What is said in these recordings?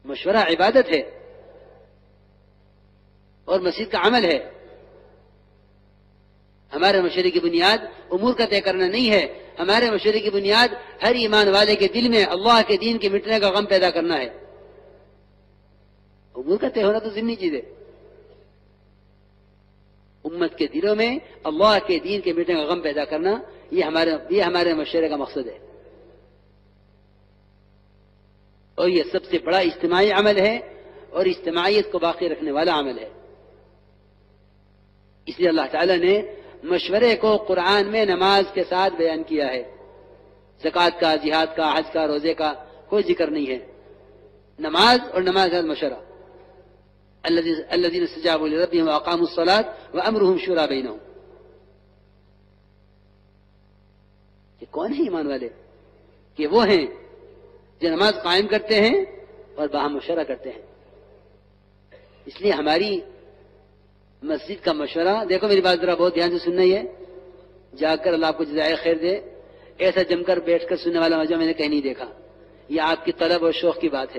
مشورہ عبادت ہے اور مسجد کا عمل ہے. ہمارے مشورے کی بنیاد امور کا طے کرنا نہیں ہے. ہمارے مشورے کی بنیاد ہر ایمان والے کے دل میں اللہ کے دین کے مٹنے کا غم پیدا کرنا ہے. امور کا طے ہونا تو ضمنی چیز ہے. امت کے دلوں میں اللہ کے دین کے مٹنے کا غم پیدا کرنا یہ ہمارے مشورے کا مقصد ہے. اور یہ سب سے بڑا اجتماعی عمل ہے اور اجتماعیت کو باقی رکھنے والا عمل ہے. اس لیے اللہ تعالیٰ نے مشورے کو قرآن میں نماز کے ساتھ بیان کیا ہے. زکوٰۃ کا، جہاد کا، حج کا، روزے کا کوئی ذکر نہیں ہے. نماز اور نماز کا مشورہ. الذين استجابوا لربهم واقاموا الصلاة وامرهم شورى بينهم. یہ کون ہے ایمان والے؟ کہ وہ ہیں جو نماز قائم کرتے ہیں اور باہم مشورہ کرتے ہیں. اس لیے ہماری مسجد کا مشورہ، دیکھو میری بات ذرا بہت دھیان سے سننا ہی ہے، جا کر اللہ آپ کو جزائے خیر دے. ایسا جم کر بیٹھ کر سننے والا مجمع میں نے کہیں نہیں دیکھا. یہ آپ کی طلب اور شوق کی بات ہے.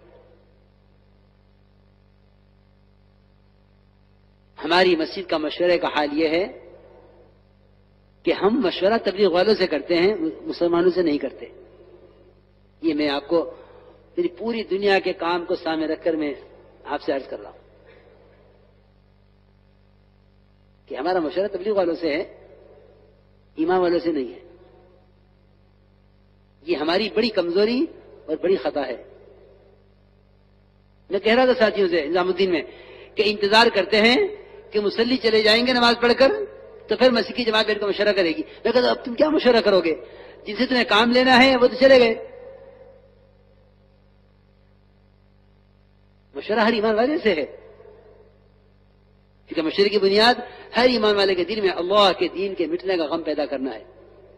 ہماری مسجد کا مشورے کا حال یہ ہے کہ ہم مشورہ تبلیغ والوں سے کرتے ہیں، مسلمانوں سے نہیں کرتے. یہ میں آپ کو میری پوری دنیا کے کام کو سامنے رکھ کر میں آپ سے عرض کر رہا ہوں کہ ہمارا مشورہ تبلیغ والوں سے ہے، ایمان والوں سے نہیں ہے. یہ ہماری بڑی کمزوری اور بڑی خطا ہے. میں کہہ رہا تھا ساتھیوں سے نظام الدین میں کہ انتظار کرتے ہیں کہ مصلی چلے جائیں گے نماز پڑھ کر تو پھر مسجد کی جماعت بیٹھ کر مشورہ کرے گی. میں کہتا اب تم کیا مشورہ کرو گے؟ جن سے تمہیں کام لینا ہے وہ تو چلے گئے. مشورہ ہر ایمان والے سے ہے، کیونکہ مشورے کی بنیاد ہر ایمان والے کے دل میں اللہ کے دین کے مٹنے کا غم پیدا کرنا ہے.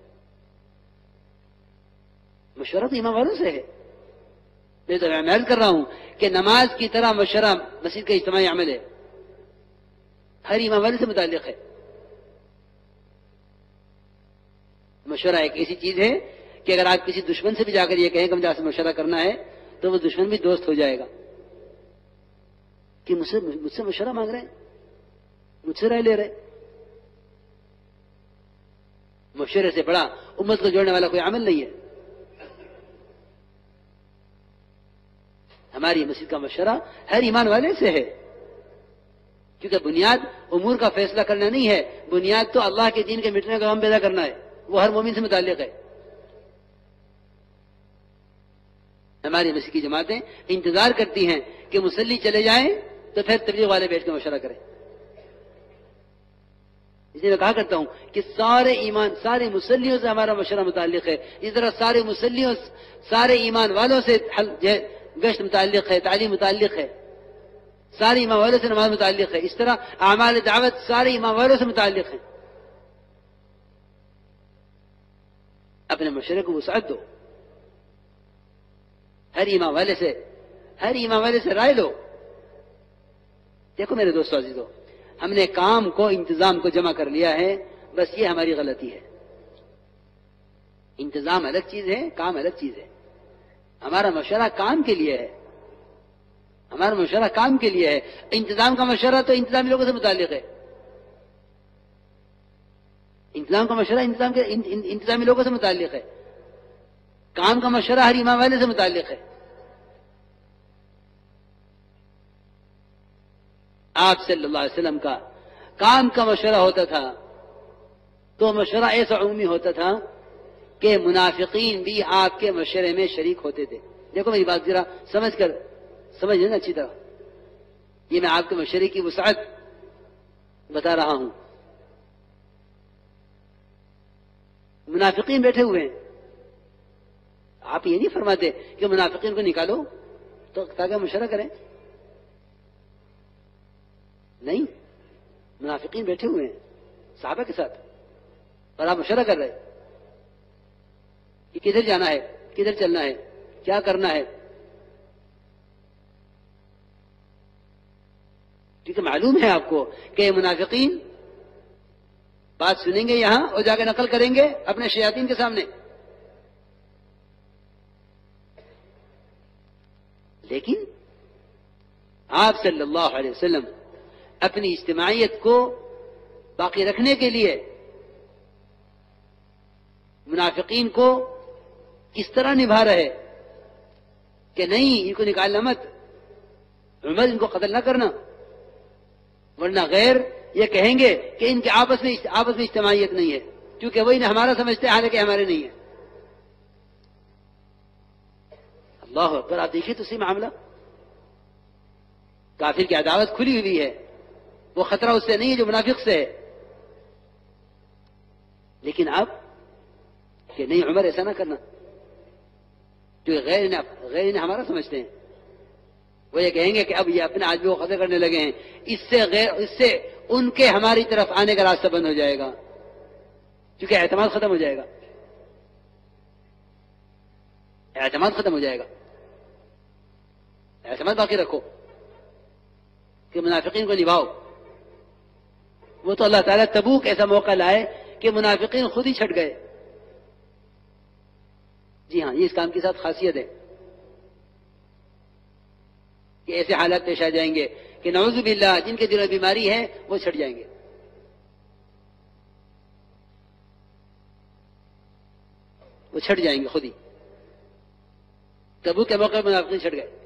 مشورہ تو ایمان والوں سے ہے. میں تو عرض کر رہا ہوں کہ نماز کی طرح مشورہ مسجد کا اجتماعی عمل ہے، ہر ایمان والے سے متعلق ہے. مشورہ ایک ایسی چیز ہے کہ اگر آپ کسی دشمن سے بھی جا کر یہ کہیں کہ مجھے آپ سے مشورہ کرنا ہے تو وہ دشمن بھی دوست ہو جائے گا کہ مجھ سے مشورہ مانگ رہے ہیں، مجھ سے رائے لے رہے. مشورے سے بڑا امت کو جوڑنے والا کوئی عمل نہیں ہے. ہماری مسجد کا مشورہ ہر ایمان والے سے ہے، کیونکہ بنیاد امور کا فیصلہ کرنا نہیں ہے، بنیاد تو اللہ کے دین کے مٹنے کا غم پیدا کرنا ہے. وہ ہر مومن سے متعلق ہے. ہماری مسجد کی جماعتیں انتظار کرتی ہیں کہ مصلی چلے جائیں تو پھر تبلیغ والے بیٹھ کے مشورہ کریں. اس لیے میں کہا کرتا ہوں کہ سارے مسلیوں سے ہمارا مشورہ متعلق ہے. اس طرح سارے ایمان والوں سے گشت متعلق ہے، تعلیم متعلق ہے، سارے ایمان والوں سے نماز متعلق ہے. اس طرح اعمال دعوت سارے ایمان والوں سے متعلق ہیں. اپنے مشورے کو وسعت دو، ہر ایمان والے سے رائے لو. دیکھو میرے دوستو عزیزو، ہم نے کام کو انتظام کو جمع کر لیا ہے، بس یہ ہماری غلطی ہے. انتظام الگ چیز ہے، کام الگ چیز ہے. ہمارا مشورہ کام کے لیے ہے، انتظام کا مشورہ تو انتظامی لوگوں سے متعلق ہے. انتظام کا مشورہ انتظامی لوگوں سے متعلق ہے. کام کا مشورہ ہر ایمان والے سے متعلق ہے. آپ صلی اللہ علیہ وسلم کا کام کا مشورہ ہوتا تھا تو مشورہ ایسا عمومی ہوتا تھا کہ منافقین بھی آپ کے مشورے میں شریک ہوتے تھے. دیکھو میری بات ذرا سمجھ لینا اچھی طرح. یہ میں آپ کے مشورے کی وسعت بتا رہا ہوں. منافقین بیٹھے ہوئے ہیں، آپ یہ نہیں فرماتے کہ منافقین کو نکالو تو تاکہ مشورہ کریں. نہیں، منافقین بیٹھے ہوئے ہیں صحابہ کے ساتھ اور آپ مشورہ کر رہے کہ کدھر جانا ہے، کدھر چلنا ہے، کیا کرنا ہے. کیونکہ معلوم ہے آپ کو کہ منافقین بات سنیں گے یہاں اور جا کے نقل کریں گے اپنے شیاطین کے سامنے. لیکن آپ صلی اللہ علیہ وسلم اپنی اجتماعیت کو باقی رکھنے کے لیے منافقین کو کس طرح نبھا رہے کہ نہیں ان کو نکالنا مت، عمر ان کو قتل نہ کرنا، ورنہ غیر یہ کہیں گے کہ ان کے آپس میں اجتماعیت نہیں ہے، کیونکہ وہی ہمارا سمجھتے ہیں حالانکہ ہمارے نہیں ہے۔ اللہ اکبر، آپ دیکھیے تو صحیح معاملہ، کافر کی عداوت کھلی ہوئی ہے، وہ خطرہ اس سے نہیں ہے جو منافق سے ہے، لیکن اب کہ نہیں عمر ایسا نہ کرنا، جو غیر انہیں ہمارا سمجھتے ہیں، وہ یہ کہیں گے کہ اب یہ اپنے آدمی کو قتل کرنے لگے ہیں، اس سے ان کے ہماری طرف آنے کا راستہ بند ہو جائے گا، کیونکہ اعتماد ختم ہو جائے گا، اعتماد ختم ہو جائے گا۔ اعتماد باقی رکھو کہ منافقین کو نبھاؤ۔ وہ تو اللہ تعالیٰ تبوک ایسا موقع لائے کہ منافقین خود ہی چھٹ گئے۔ جی ہاں، یہ اس کام کے ساتھ خاصیت ہے کہ ایسے حالات پیش آ جائیں گے کہ نعوذ باللہ جن کے دل میں بیماری ہے وہ چھٹ جائیں گے، وہ چھٹ جائیں گے خود ہی۔ تبوک کے موقع پر منافقین چھٹ گئے۔